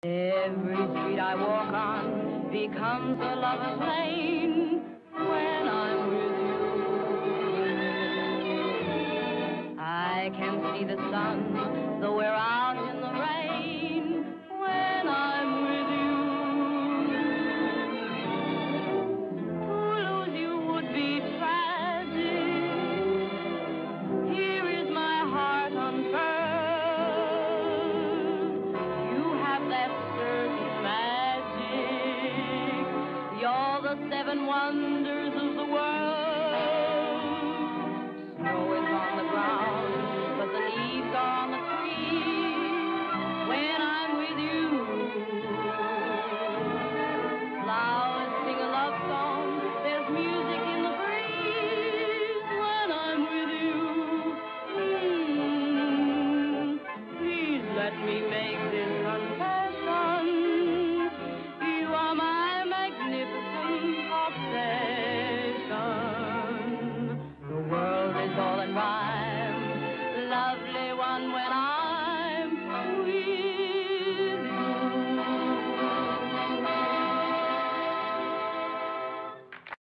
Every street I walk on becomes a lover's lane when I'm with you. I can see the sun, though we're out in the rain, when I'm with you. To lose you would be tragic. Here is my heart unfurled. You have that certain magic. You're the seven wonders of the world. Snow is on the ground, but the leaves are on the trees when I'm with you. Flowers sing a love song, there's music in the breeze when I'm with you. Please let me make this confession.